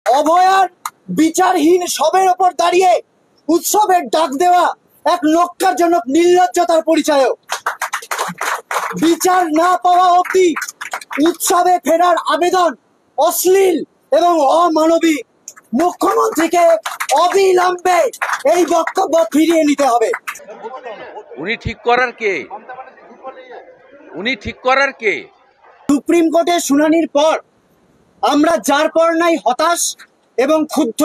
অভয়ার বিচারহীন সবের ওপর দাঁড়িয়ে উৎসবের ডাক দেওয়া এক নক্কারজনক নির্লজ্জতার পরিচয়ক। বিচার না পাওয়া অবধি উৎসবে ফেরার আবেদন অশ্লীল এবং অমানবিক। মুখ্যমন্ত্রীকে অবিলম্বে এই বক্তব্য ফিরিয়ে নিতে হবে। উনি ঠিক করার কে? উনি ঠিক করার কে? সুপ্রিম কোর্টের শুনানির পর আমরা যার পর নাই হতাশ এবং ক্ষুব্ধ।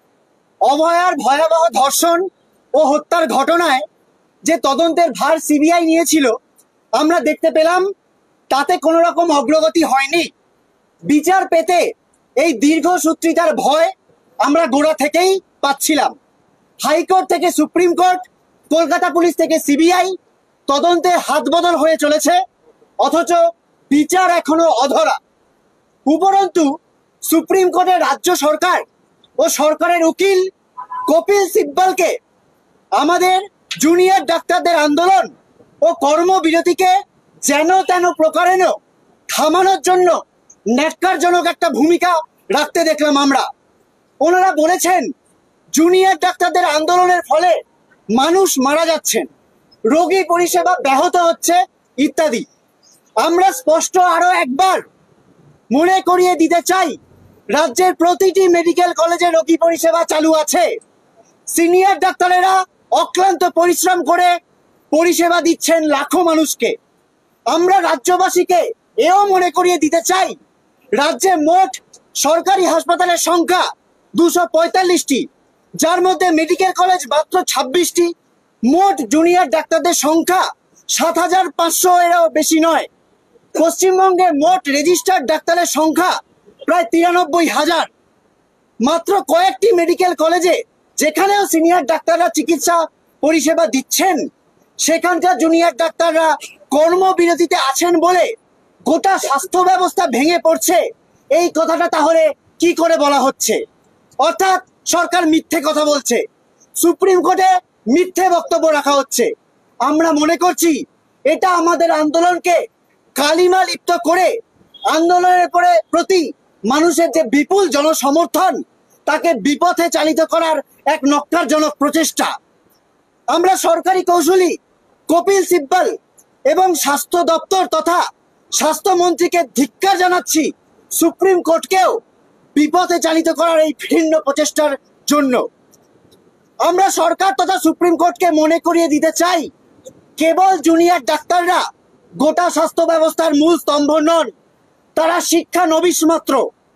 অভয়ার ভয়াবহ ধর্ষণ ও হত্যার ঘটনায় যে তদন্তের ভার সিবিআই নিয়েছিল আমরা দেখতে পেলাম তাতে কোনো রকম অগ্রগতি হয়নি। বিচার পেতে এই দীর্ঘসূত্রিতার ভয় আমরা গোড়া থেকেই পাচ্ছিলাম। হাইকোর্ট থেকে সুপ্রিম কোর্ট, কলকাতা পুলিশ থেকে সিবিআই তদন্তে হাত বদল হয়ে চলেছে, অথচ বিচার এখনো অধরা। উপরন্তু সুপ্রিম কোর্টের রাজ্য সরকার ও সরকারের উকিল কপিল সিব্বলকে আমাদের জুনিয়র ডাক্তারদের আন্দোলন ও কর্মবিরতিকে যেন তেন প্রকারেণ থামানোর জন্য ন্যাক্কারজনক একটা ভূমিকা রাখতে দেখলাম আমরা। ওনারা বলেছেন জুনিয়র ডাক্তারদের আন্দোলনের ফলে মানুষ মারা যাচ্ছেন, রোগী পরিষেবা ব্যাহত হচ্ছে ইত্যাদি। আমরা স্পষ্ট আরো একবার মনে করিয়ে দিতে চাই, রাজ্যের প্রতিটি মেডিকেল কলেজে রোগী পরিষেবা চালু আছে। সিনিয়র ডাক্তারেরা অক্লান্ত পরিশ্রম করে পরিষেবা দিচ্ছেন লাখো মানুষকে। আমরা রাজ্যবাসীকে এও মনে করিয়ে দিতে চাই, রাজ্যে মোট সরকারি হাসপাতালের সংখ্যা 245টি, যার মধ্যে মেডিকেল কলেজ মাত্র 26টি। মোট জুনিয়র ডাক্তারদের সংখ্যা 7,500 এরও বেশি নয়। পশ্চিমবঙ্গে মোট রেজিস্টার্ড ডাক্তারের সংখ্যা প্রায় 93,000। মাত্র কয়েকটি মেডিকেল কলেজে যেখানেও সিনিয়র ডাক্তাররা চিকিৎসা পরিষেবা দিচ্ছেন, সেখানকার জুনিয়র ডাক্তাররা কর্মবিরতিতে আছেন বলে গোটা স্বাস্থ্য ব্যবস্থা ভেঙে পড়ছে। এই কথাটা তাহলে কি করে বলা হচ্ছে? অর্থাৎ সরকার মিথ্যে কথা বলছে, সুপ্রিম কোর্টে মিথ্যে বক্তব্য রাখা হচ্ছে। আমরা মনে করছি এটা আমাদের আন্দোলনকে কালিমা লিপ্ত করে আন্দোলনের প্রতি মানুষের যে বিপুল জনসমর্থন তাকে বিপথে চালিত করার এক নক্কারজনক প্রচেষ্টা। আমরা সরকারি কৌশলী কপিল সিব্বল এবং স্বাস্থ্য দপ্তর তথা স্বাস্থ্যমন্ত্রীকে ধিক্কার জানাচ্ছি সুপ্রিম কোর্টকেও বিপথে চালিত করার এই ভিন্ন প্রচেষ্টার জন্য। আমরা সরকার তথা সুপ্রিম কোর্টকে মনে করিয়ে দিতে চাই, কেবল জুনিয়র ডাক্তাররা গোটা স্বাস্থ্য ব্যবস্থার মূল স্তম্ভ নন, তারা শিক্ষানবিশ মাত্র।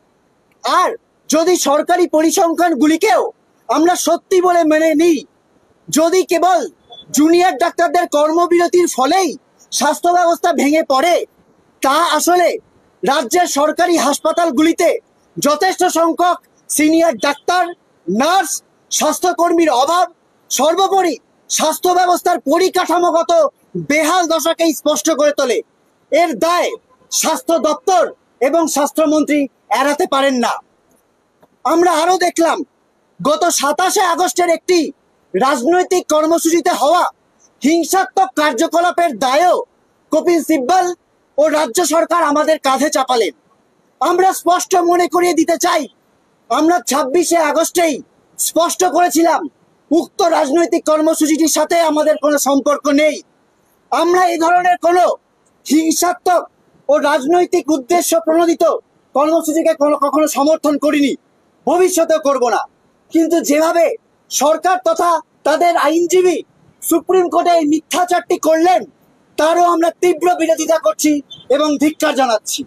আর যদি সরকারি পরিসংখ্যানগুলিকেও আমরা সত্যি বলে মেনে নিই, যদি কেবল জুনিয়র ডাক্তারদের কর্মবিরতির ফলেই স্বাস্থ্য ব্যবস্থা ভেঙে পড়ে, তা আসলে রাজ্যের সরকারি হাসপাতালগুলিতে যথেষ্ট সংখ্যক সিনিয়র ডাক্তার, নার্স, স্বাস্থ্যকর্মীর অভাব, সর্বোপরি স্বাস্থ্য ব্যবস্থার পরিকাঠামোগত বেহাল দশাকেই স্পষ্ট করে তোলে। এর দায় স্বাস্থ্য দপ্তর এবং স্বাস্থ্যমন্ত্রী এড়াতে পারেন না। আমরা আরো দেখলাম গত 27শে আগস্টের একটি রাজনৈতিক কর্মসূচিতে হওয়া হিংসাত্মক কার্যকলাপের দায়ও কপিল সিব্বল ও রাজ্য সরকার আমাদের কাঁধে চাপালেন। আমরা স্পষ্ট মনে করিয়ে দিতে চাই, আমরা 26শে আগস্টেই স্পষ্ট করেছিলাম উক্ত রাজনৈতিক কর্মসূচিটির সাথে আমাদের কোনো সম্পর্ক নেই। আমরা এই ধরনের কোনো হিংসাত্মক ও রাজনৈতিক উদ্দেশ্য প্রণোদিত কর্মসূচিকে কখনো সমর্থন করিনি, ভবিষ্যতেও করব না। কিন্তু যেভাবে সরকার তথা তাদের আইনজীবী সুপ্রিম কোর্টে এই মিথ্যাচারটি করলেন, তারও আমরা তীব্র বিরোধিতা করছি এবং ধিক্কার জানাচ্ছি।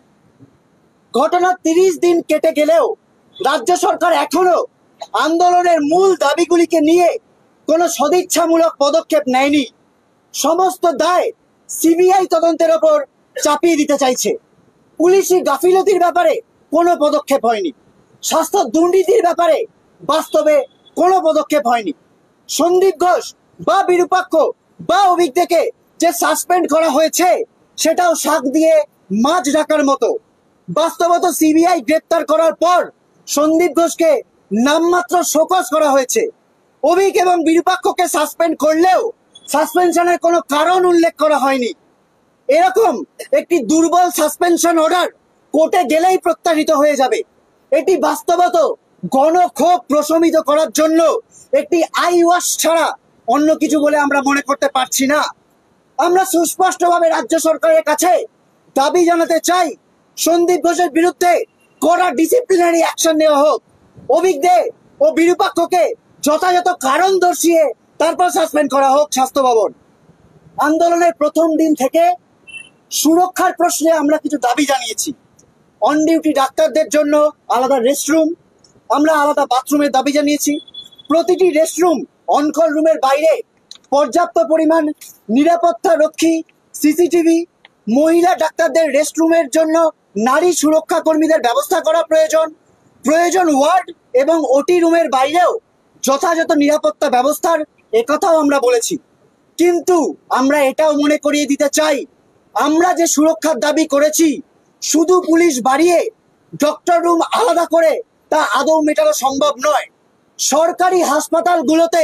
ঘটনার 30 দিন কেটে গেলেও রাজ্য সরকার এখনো আন্দোলনের মূল দাবিগুলিকে নিয়ে কোনো সদিচ্ছামূলক পদক্ষেপ নেয়নি। সমস্ত দায় সিবিআই তদন্তের ওপর চাপিয়ে দিতে চাইছে। পুলিশি গাফিলতির ব্যাপারে কোনো পদক্ষেপ হয়নি, স্বাস্থ্য দুর্নীতির ব্যাপারে বাস্তবে কোনো পদক্ষেপ হয়নি। সন্দীপ ঘোষ বা বিরূপাক্ষ বা অভিজ্ঞকে যে সাসপেন্ড করা হয়েছে সেটাও শাক দিয়ে মাছ ঢাকার মতো। বাস্তবত সিবিআই গ্রেপ্তার করার পর সন্দীপ ঘোষকে নামমাত্র শোকজ করা হয়েছে। অভিক এবং বিরূপাক্ষকে সাসপেন্ড করলেও সাসপেনশনের কোনো কারণ উল্লেখ করা হয়নি। এরকম একটি দুর্বল সাসপেনশন অর্ডার কোর্টে গেলেই প্রত্যাশিত হয়ে যাবে। এটি বাস্তবত গণক্ষোভ প্রশমিত করার জন্য একটি আই ওয়াশ ছাড়া অন্য কিছু বলে আমরা মনে করতে পারছি না। আমরা সুস্পষ্টভাবে রাজ্য সরকারের কাছে দাবি জানাতে চাই, সন্দীপ ঘোষের বিরুদ্ধে কড়া ডিসিপ্লিনারি অ্যাকশন নেওয়া হোক। অভিজ্ঞদের ও বিরূপাক্ষকে যথাযথ কারণ দর্শিয়ে তারপর সাসপেন্ড করা হোক স্বাস্থ্য ভবন। আন্দোলনের প্রথম দিন থেকে সুরক্ষার প্রশ্নে আমরা কিছু দাবি জানিয়েছি। অন ডিউটি ডাক্তারদের জন্য আলাদা রেস্টরুম, আমরা আলাদা বাথরুমের দাবি জানিয়েছি। প্রতিটি রেস্টরুম অনকল রুমের বাইরে পর্যাপ্ত পরিমাণ নিরাপত্তা রক্ষী সিসিটিভি, মহিলা ডাক্তারদের রেস্টরুমের জন্য নারী সুরক্ষা কর্মীদের ব্যবস্থা করা প্রয়োজন ওয়ার্ড এবং ওটি রুমের বাইরেও যথাযথ নিরাপত্তা ব্যবস্থার একথাও আমরা বলেছি। কিন্তু আমরা এটাও মনে করিয়ে দিতে চাই, আমরা যে সুরক্ষার দাবি করেছি শুধু পুলিশ বাড়িয়ে ডক্টর রুম আলাদা করে তা আদৌ মেটানো সম্ভব নয়। সরকারি হাসপাতালগুলোতে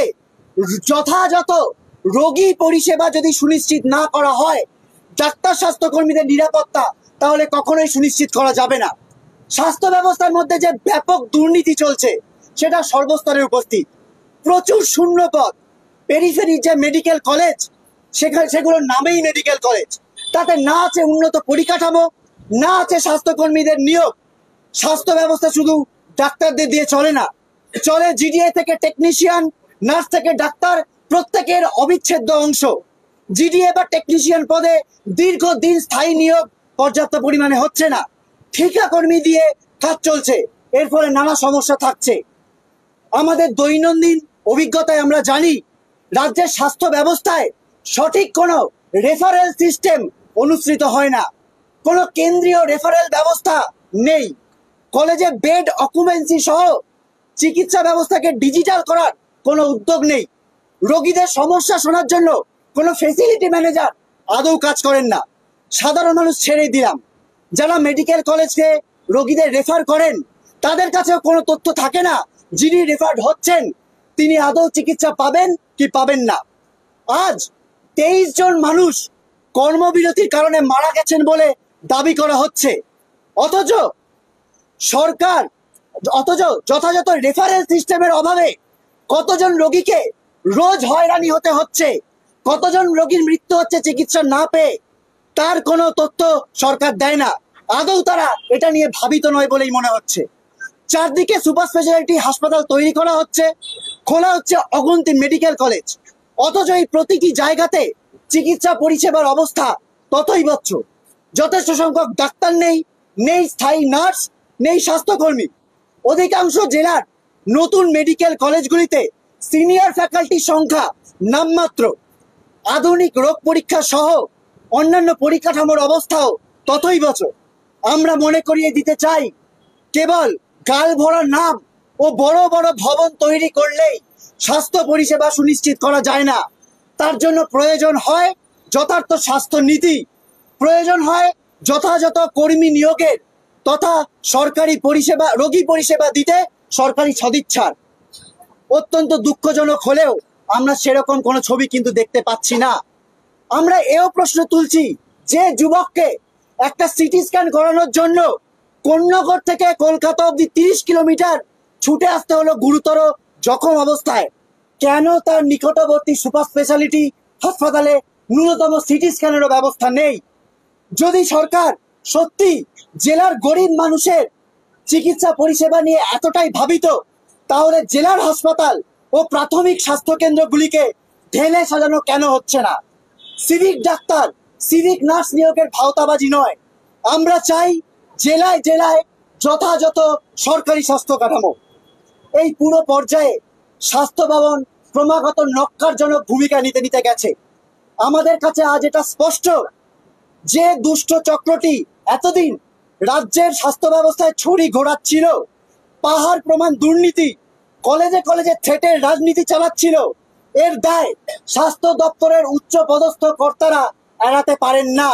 যথাযথ রোগী পরিষেবা যদি সুনিশ্চিত না করা হয়, ডাক্তার স্বাস্থ্যকর্মীদের নিরাপত্তা তাহলে কখনোই সুনিশ্চিত করা যাবে না। স্বাস্থ্য ব্যবস্থার মধ্যে যে ব্যাপক দুর্নীতি চলছে সেটা সর্বস্তরে উপস্থিত। প্রচুর শূন্য পদ, পেরিফেরির যে মেডিকেল কলেজ সেগুলোর নামেই মেডিকেল কলেজ, তাতে না আছে উন্নত পরিকাঠামো, না আছে স্বাস্থ্যকর্মীদের নিয়োগ। স্বাস্থ্য ব্যবস্থা শুধু ডাক্তারদের দিয়ে চলে না, চলে জিডিএ থেকে টেকনিশিয়ান, নার্স থেকে ডাক্তার, প্রত্যেকের অবিচ্ছেদ্য অংশ। জিডিএ বা টেকনিশিয়ান পদে দীর্ঘদিন স্থায়ী নিয়োগ পর্যাপ্ত পরিমাণে হচ্ছে না, ঠিকা কর্মী দিয়ে কাজ চলছে, এর ফলে নানা সমস্যা থাকছে। আমাদের দৈনন্দিন অভিজ্ঞতায় আমরা জানি রাজ্যের স্বাস্থ্য ব্যবস্থায় সঠিক কোনো রেফারেল সিস্টেম অনুসৃত হয় না, কোনো কেন্দ্রীয় রেফারেল ব্যবস্থা নেই। কলেজে বেড অকুপেন্সি সহ চিকিৎসা ব্যবস্থাকে ডিজিটাল করার কোনো উদ্যোগ নেই। রোগীদের সমস্যা শোনার জন্য কোনো ফেসিলিটি ম্যানেজার আদৌ কাজ করেন না। সাধারণ মানুষ ছেড়ে দিলাম, যারা মেডিকেল কলেজকে রোগীদের রেফার করেন তাদের কাছেও কোনো তথ্য থাকে না যিনি রেফার্ড হচ্ছেন তিনি আদৌ চিকিৎসা পাবেন কি পাবেন না। আজ 23 জন মানুষ কর্মবিরতির কারণে মারা গেছেন বলে দাবি করা হচ্ছে, অথচ যথাযথ রেফারেল সিস্টেমের অভাবে কতজন রোগীকে রোজ হয়রানি হতে হচ্ছে, কতজন রোগীর মৃত্যু হচ্ছে চিকিৎসা না পেয়ে, তার কোনো তথ্য সরকার দেয় না। আদৌ তারা এটা নিয়ে ভাবিত নয় বলেই মনে হচ্ছে। চারদিকে সুপার স্পেশালিটি হাসপাতাল তৈরি করা হচ্ছে, খোলা হচ্ছে অগুন্তি মেডিকেল কলেজ, অথচ এই প্রতিটি জায়গাতে চিকিৎসা পরিষেবার অবস্থা ততই বচ্চ। যথেষ্ট সংখ্যক ডাক্তার নেই স্থায়ী নার্স, নেই স্বাস্থ্যকর্মী। অধিকাংশ জেলার নতুন মেডিকেল কলেজগুলিতে সিনিয়র ফ্যাকাল্টির সংখ্যা নামমাত্র। আধুনিক রোগ পরীক্ষা সহ অন্যান্য পরিকাঠামোর অবস্থাও ততই বছর। আমরা মনে করিয়ে দিতে চাই, কেবল গাল ভরা নাম ও বড় বড় ভবন তৈরি করলেই স্বাস্থ্য পরিষেবা সুনিশ্চিত করা যায় না। তার জন্য প্রয়োজন হয় যথার্থ স্বাস্থ্য নীতি, প্রয়োজন হয় যথাযথ কর্মী নিয়োগের তথা সরকারি পরিষেবা, রোগী পরিষেবা দিতে সরকারি সদিচ্ছার। অত্যন্ত দুঃখজনক হলেও আমরা সেরকম কোনো ছবি কিন্তু দেখতে পাচ্ছি না। আমরা এও প্রশ্ন তুলছি, যে যুবককে একটা সিটি স্ক্যান করানোর জন্য কোন্নগর থেকে কলকাতা অব্দি 30 কিলোমিটার ছুটে আসতে হলো গুরুতর জখম অবস্থায়, কেন তার নিকটবর্তী সুপার স্পেশালিটি হাসপাতালে ন্যূনতম সিটি স্ক্যানেরও ব্যবস্থা নেই? যদি সরকার সত্যি জেলার গরিব মানুষের চিকিৎসা পরিষেবা নিয়ে এতটাই ভাবিত, তাহলে জেলার হাসপাতাল ও প্রাথমিক স্বাস্থ্য কেন্দ্রগুলিকে ঢেলে সাজানো কেন হচ্ছে না? সিভিক ডাক্তার, সিভিক নার্স নিয়োগের ভাওতাবাজি নয়, আমরা চাই জেলায় জেলায় যথাযথ সরকারি স্বাস্থ্য কাঠামো। এই পুরো পর্যায়ে স্বাস্থ্য ভবন ক্রমাগত নক্কারজনক ভূমিকা নিতে গেছে। আমাদের কাছে আজ এটা স্পষ্ট যে দুষ্ট চক্রটি এতদিন রাজ্যের স্বাস্থ্য ব্যবস্থায় ছড়ি ঘোরাচ্ছিল, পাহাড় প্রমাণ দুর্নীতি, কলেজে কলেজে থ্রেটের রাজনীতি চালাচ্ছিল, এর দায় স্বাস্থ্য দপ্তরের উচ্চ পদস্থ কর্তারা এড়াতে পারেন না।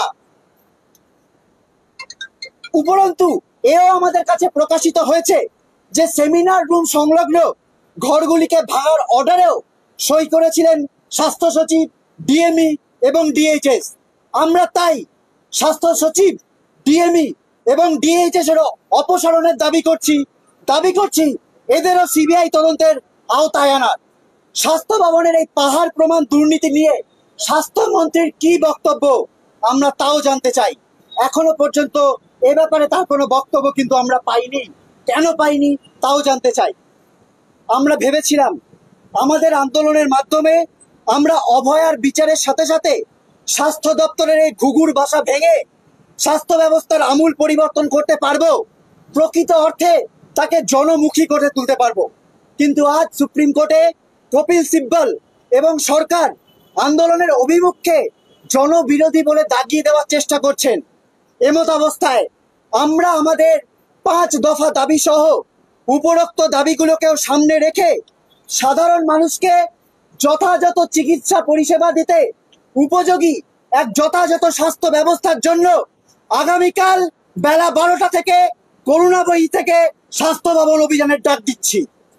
উপরন্তু এও আমাদের কাছে প্রকাশিত হয়েছে যে সেমিনার রুম সংলগ্ন ঘরগুলিকে ভাঙার অর্ডারেও সই করেছিলেন স্বাস্থ্য সচিব, ডিএমই এবং ডিএইচএস। আমরা তাই স্বাস্থ্য সচিব, ডিএমই এবং ডিএইচএস এর অপসারণের দাবি করছি। এদেরও সিবিআই তদন্তের আওতায় আনার। স্বাস্থ্য ভবনের এই পাহাড় প্রমাণ দুর্নীতি নিয়ে স্বাস্থ্যমন্ত্রীর কি বক্তব্য আমরা তাও জানতে চাই। এখনো পর্যন্ত এ ব্যাপারে তার কোনো বক্তব্য কিন্তু আমরা পাইনি। কেন পাইনি তাও জানতে চাই। আমরা ভেবেছিলাম আমাদের আন্দোলনের মাধ্যমে আমরা অভয়ার বিচারের সাথে সাথে স্বাস্থ্য দপ্তরের এই ঘুঘুর বাসা ভেঙে স্বাস্থ্য ব্যবস্থার আমূল পরিবর্তন করতে পারবো, প্রকৃত অর্থে তাকে জনমুখী করে তুলতে পারবো। কিন্তু আজ সুপ্রিম কোর্টে কপিল সিব্বল এবং সরকার আন্দোলনের অভিমুখকে জনবিরোধী বলে দাগিয়ে দেওয়ার চেষ্টা করছেন। এমত অবস্থায় আমরা আমাদের 5 দফা দাবি সহ উপরোক্ত দাবিগুলোকেও সামনে রেখে সাধারণ মানুষকে যথাযথ চিকিৎসা পরিষেবা দিতে উপযোগী এক যথাযথ স্বাস্থ্য ব্যবস্থার জন্য আগামীকাল বেলা 12টা থেকে করুণাবয়ী থেকে স্বাস্থ্য ভবন অভিযানের ডাক দিচ্ছি।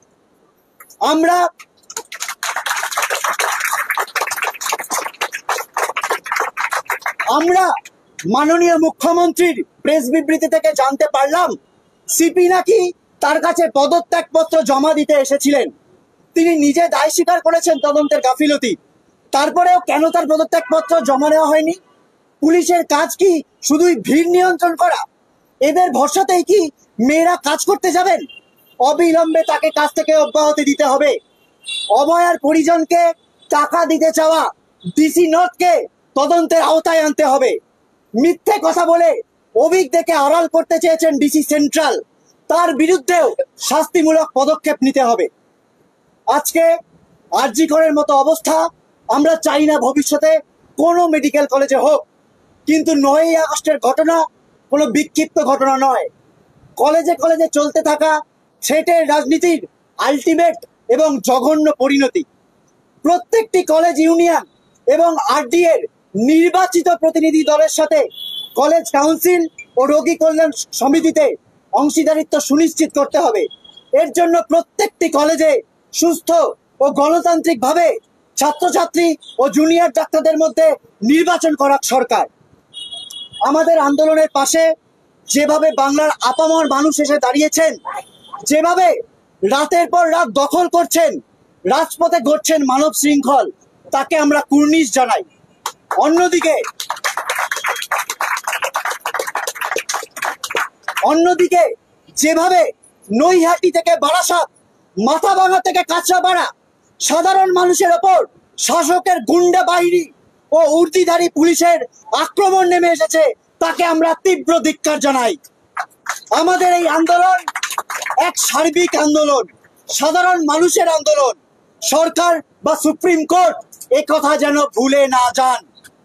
আমরা মাননীয় মুখ্যমন্ত্রীর প্রেস বিবৃতি থেকে জানতে পারলাম সিপি নাকি তার কাছে পদত্যাগপত্র জমা দিতে এসেছিলেন। তিনি নিজে দায় স্বীকার করেছেন তদন্তের গাফিলতি। তারপরেও কেন তার পদত্যাগপত্র জমা নেওয়া হয়নি? পুলিশের কাজ কি শুধুই ভিড় নিয়ন্ত্রণ করা? এদের ভরসাতেই কি মেয়েরা কাজ করতে যাবেন? অবিলম্বে তাকে কাজ থেকে অব্যাহতি দিতে হবে। অভয়ার পরিজনকে টাকা দিতে চাওয়া ডিসি নর্থকে তদন্তের আওতায় আনতে হবে। মিথ্যে কথা বলে অভিজ্ঞকে আড়াল করতে চেয়েছেন ডিসি সেন্ট্রাল, তার বিরুদ্ধেও শাস্তিমূলক পদক্ষেপ নিতে হবে। আজকে আরজি করের মতো অবস্থা আমরা চাই না ভবিষ্যতে কোনো মেডিকেল কলেজে হোক, কিন্তু 9ই আগস্টের ঘটনা কোনো বিক্ষিপ্ত ঘটনা নয়। কলেজে কলেজে চলতে থাকা থ্রেটের রাজনীতির আলটিমেট এবং জঘন্য পরিণতি। প্রত্যেকটি কলেজ ইউনিয়ন এবং আরডি এর নির্বাচিত প্রতিনিধি দলের সাথে কলেজ কাউন্সিল ও রোগী কল্যাণ সমিতিতে অংশীদারিত্ব সুনিশ্চিত করতে হবে। এর জন্য প্রত্যেকটি কলেজে সুস্থ ও গণতান্ত্রিকভাবে ছাত্রছাত্রী ও জুনিয়র ডাক্তারদের মধ্যে নির্বাচন করা সরকার। আমাদের আন্দোলনের পাশে যেভাবে বাংলার আপামর মানুষ এসে দাঁড়িয়েছেন, যেভাবে রাতের পর রাত দখল করছেন, রাজপথে ঘটছেন মানব শৃঙ্খল, তাকে আমরা কুর্নিশ জানাই। অন্যদিকে যেভাবে নৈহাটি থেকে বারাসাত, মাথাভাঙা থেকে কাঁচরাপাড়া সাধারণ মানুষের ওপর শাসকের গুন্ডা বাহিনী ও উর্দিধারী পুলিশের আক্রমণ নেমে এসেছে, তাকে আমরা তীব্র ধিক্কার জানাই। আমাদের এই আন্দোলন এক সার্বিক আন্দোলন, সাধারণ মানুষের আন্দোলন। সরকার বা সুপ্রিম কোর্ট একথা যেন ভুলে না যান।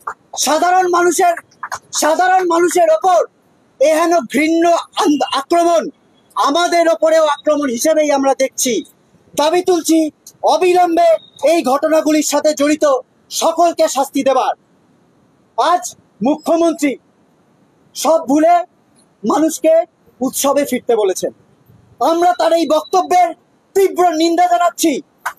সাধারণ মানুষের ওপর এহেন ঘৃণ্য আক্রমণ আমাদের ওপরেও আক্রমণ হিসেবেই আমরা দেখছি। দাবি তুলছি অবিলম্বে এই ঘটনাগুলির সাথে জড়িত সকলকে শাস্তি দেবার। আজ মুখ্যমন্ত্রী সব ভুলে মানুষকে উৎসবে ফিরতে বলেছেন। আমরা তার এই বক্তব্যের তীব্র নিন্দা জানাচ্ছি।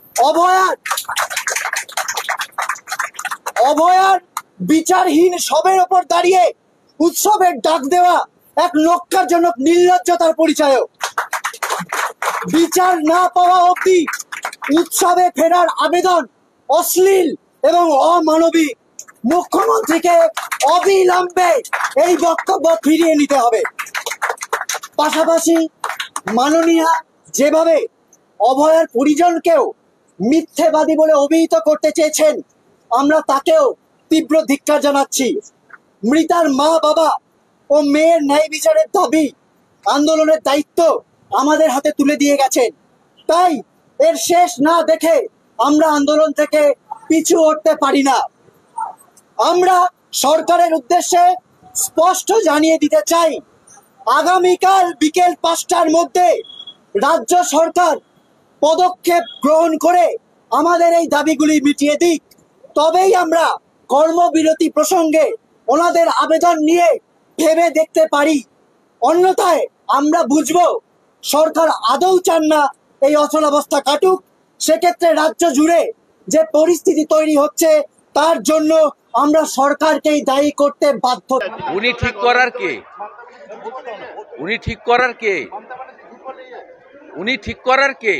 অভয়ার বিচারহীন সবের ওপর দাঁড়িয়ে উৎসবের ডাক দেওয়া এক নক্কারজনক নির্লজ্জতার পরিচয়। বিচার না পাওয়া অবধি উৎসবে ফেরার আবেদন অশ্লীল এবং অমানবিক। মুখ্যমন্ত্রীকে অবিলম্বে এই বক্তব্য ফিরিয়ে নিতে হবে। পাশাপাশি মাননীয়া যেভাবে অভয়ার পরিজনকেও মিথ্যেবাদী বলে অভিহিত করতে চেয়েছেন, আমরা তাকেও তীব্র ধিক্কার জানাচ্ছি। মৃতার মা বাবা ও মেয়ের ন্যায় বিচারের দাবি, আন্দোলনের দায়িত্ব আমাদের হাতে তুলে দিয়ে গেছেন। তাই এর শেষ না দেখে আমরা আন্দোলন থেকে পিছু হটতে পারি না। আমরা সরকারের উদ্দেশ্যে স্পষ্ট জানিয়ে দিতে চাই, আগামীকাল বিকেল 5টার মধ্যে রাজ্য সরকার পদক্ষেপ গ্রহণ করে আমাদের এই দাবিগুলি মিটিয়ে দিক, তবেই আমরা কর্মবিরতি প্রসঙ্গে ওনাদের আবেদন নিয়ে ভেবে দেখতে পারি। অন্যথায় আমরা বুঝবো সরকার আদৌ চান না এই অচলাবস্থা কাটুক। সেক্ষেত্রে রাজ্য জুড়ে যে পরিস্থিতি তৈরি হচ্ছে তার জন্য আমরা সরকারকেই দায়ী করতে বাধ্য। উনি ঠিক করার কে? উনি ঠিক করার কে? উনি ঠিক করার কে?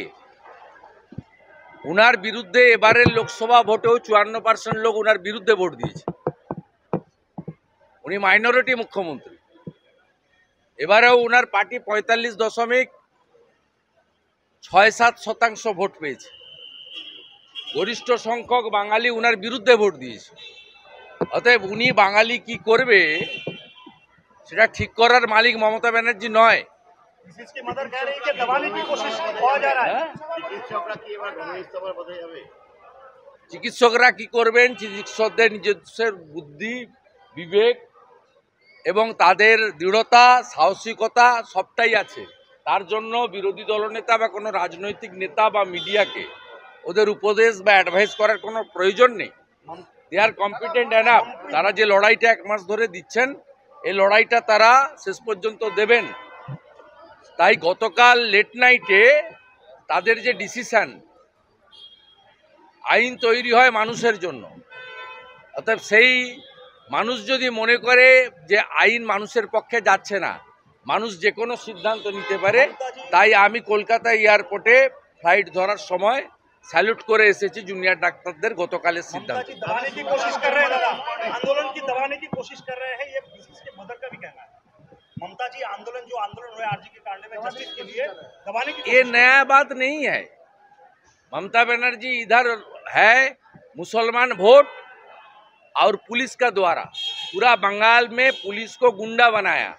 উনার বিরুদ্ধে এবারের লোকসভা ভোটেও 54% লোক উনার বিরুদ্ধে ভোট দিয়েছে। উনি মাইনরিটি মুখ্যমন্ত্রী। এবারেও উনার পার্টি 45.67% ভোট পেয়েছে। গরিষ্ঠ সংখ্যক বাঙালি উনার বিরুদ্ধে ভোট দিয়েছে। অতএব উনি বাঙালি কি করবে সেটা ঠিক করার মালিক মমতা ব্যানার্জি নয়। চিকিৎসকরা কি করবেন? চিকিৎসকদের নিজস্ব বুদ্ধি, বিবেক এবং তাদের দৃঢ়তা, সাহসিকতা সবটাই আছে। তার জন্য বিরোধী দলনেতা বা কোনো রাজনৈতিক নেতা বা মিডিয়াকে ওদের উপদেশ বা অ্যাডভাইস করার কোনো প্রয়োজন নেই। They are competent enough. তারা যে লড়াইটা 1 মাস ধরে দিচ্ছেন, এই লড়াইটা তারা শেষ পর্যন্ত দেবেন। তাই গতকাল লেট নাইটে তাদের যে ডিসিশন, আইন তৈরি হয় মানুষের জন্য। অর্থাৎ সেই মানুষ যদি মনে করে যে আইন মানুষের পক্ষে যাচ্ছে না, মানুষ যে কোনো সিদ্ধান্ত নিতে পারে, তাই আমি কলকাতা এয়ারপোর্টে ফ্লাইট ধরার সময় স্যালুট করে এসেছি জুনিয়র ডাক্তারদের গতকালের সিদ্ধান্ত। ये नया बात नहीं है। ममता बनर्जी इधर है मुसलमान वोट और पुलिस का द्वारा पूरा बंगाल में पुलिस को गुंडा बनाया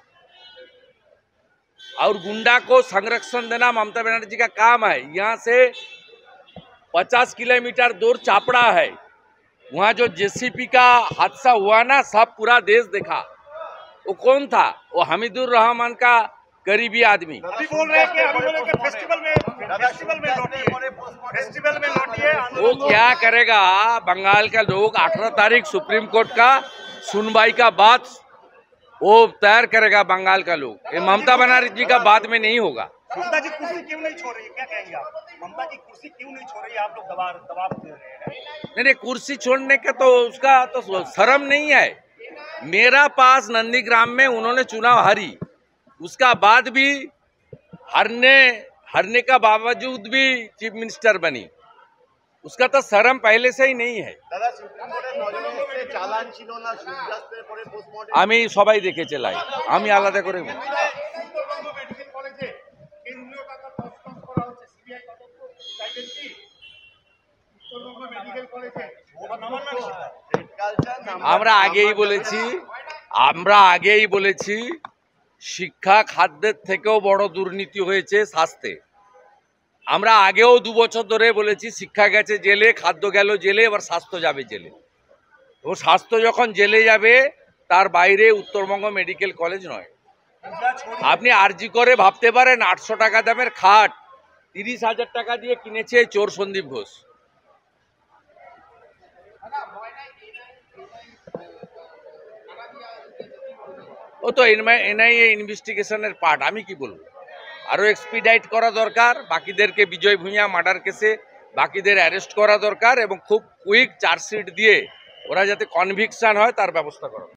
और गुंडा को संरक्षण देना ममता बनर्जी का काम है। यहाँ से 50 किलोमीटर दूर चापड़ा है, वहाँ जो जेसीपी का हादसा हुआ ना, सब पूरा देश देखा। वो कौन था? वो हमीदुर रहमान का करीबी आदमी। अभी बोल रहे हैं कि फेस्टिवल में लौटिए। वो क्या करेगा? बंगाल का लोग 18 तारीख सुप्रीम कोर्ट का सुनवाई का बाद वो तैयार करेगा बंगाल का लोग। ये ममता बनर्जी का बाद में नहीं होगा। ममता जी कुर्सी क्यों नहीं छोड़ रही है? क्या कहेंगे आप? ममता जी कुर्सी क्यों नहीं छोड़ रही है? आप लोग दबाव दे रहे हैं। नहीं, कुर्सी छोड़ने का तो उसका तो शर्म नहीं है। मेरा पास नंदीग्राम में उन्होंने चुनाव हारी, उसका बाद भी हारने का बावजूद भी चीफ मिनिस्टर बनी, उसका तो शर्म पहले से ही नहीं है। আমি সবাই দেখেছে লাইভ, আমি আলাদা করে আমরা আগেই বলেছি শিক্ষা খাদ্যের থেকেও বড় দুর্নীতি হয়েছে স্বাস্থ্যে। আমরা আগেও 2 বছর ধরে বলেছি শিক্ষা গেছে জেলে, খাদ্য গেল জেলে, এবার স্বাস্থ্য যাবে জেলে। ও স্বাস্থ্য যখন জেলে যাবে তার বাইরে উত্তরবঙ্গ মেডিকেল কলেজ নয়। আপনি আরজি করে ভাবতে পারেন 800 টাকা দামের খাট 30,000 টাকা দিয়ে কিনেছে চোর সন্দীপ ঘোষ। ও তো এনআইএ ইনভেস্টিগেশনের পার্ট। আমি কি বলবো, আরো এক্সপিডাইট করা দরকার, বাকিদেরকে বিজয় ভূঁইয়া মার্ডার কেসে বাকিদের অ্যারেস্ট করা দরকার এবং খুব কুইক চার্জশিট দিয়ে ওরা যাতে কনভিকশন হয় তার ব্যবস্থা করা।